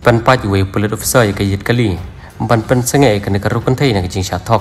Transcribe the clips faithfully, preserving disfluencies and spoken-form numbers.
Pan pa ju police officer ya kayit kali ban pen senge kan ka rukun thai na jing sha thok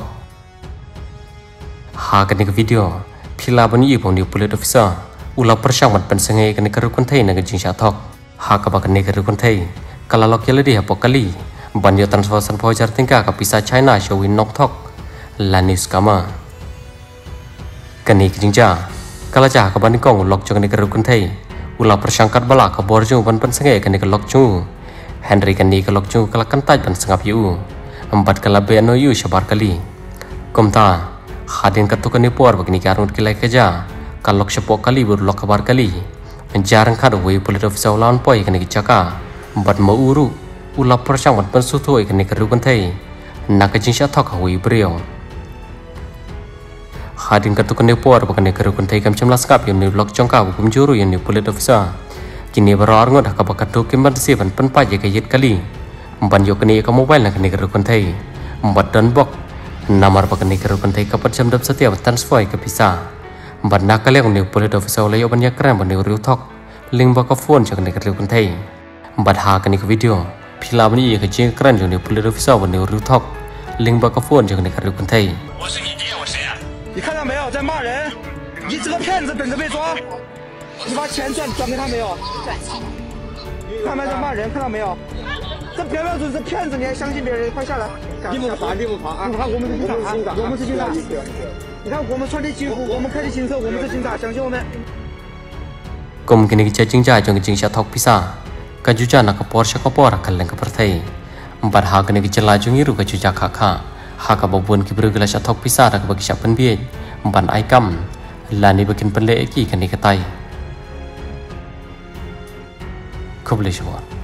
ha kan ka video phila ban yi pon ni police officer ula persang mat pen senge kan ka rukun thai na jing sha thok ha ka ba kan ka rukun thai kala lok yele dia pokali ban yo transfer san pho jar tingka ka pisa China show win nok thok la news kama kan ni jing ja kala ja ka ban kong lok jong ni ka rukun thai ula persang kat bala ka borju ban pen senge kan ka lok chu Henry kan ni kalok chung kalak kantai ban sengap yu empat kala be no yu shabar kali komta hadin katukan ni por bagni karun kilai keja kalok shapok kali ber lok kabar kali jarang kadu we police officer lawan poi kan ni chaka empat mau uru ula persang ban ban sutoi kan ni karukan thai nak jing sha thok we brio hadin katukan ni por bagni karukan thai kam chamla skap yu ni lok chongka kum juru yu ni police officer kini beror ngot ka bakat do kimban si ban pen pa je kayit kali ban yo kini ka mobile na kini kerukun thai bat dan bok namar pa kini kerukun thai ka pat jam dap setiap transfer ka pisa ban nakale ni police officer le yo ban ya kran ban ni ru thok ling ba ka phone je kini kerukun thai bat ha kini video phila ban yi ka je kran jo ni police officer ban ni ru thok ling ba ka phone je kini kerukun thai 我是你爹，我谁啊？你看到没有，在骂人！你这个骗子，等着被抓！你把钱转转给他没有？转钱。看没在骂人，看到没有？这标标准是骗子，你还相信别人？快下来！你不爬，你不爬啊！你看我们是警察，我们是警察。你看我们穿的制服，我们开的新车，我们是警察，相信我们。 Kum kini kita jingja jong jing sha thok pisa ka juja na ka Porsche ka por kal leng ka perthai empat ha kini kita lajung iru ka juja kha kha ha ka babun ki bru gala sha thok pisa ra ka bagi sha pen bie empat ai kam lani bakin penle ki kini ka tai Kubli semua.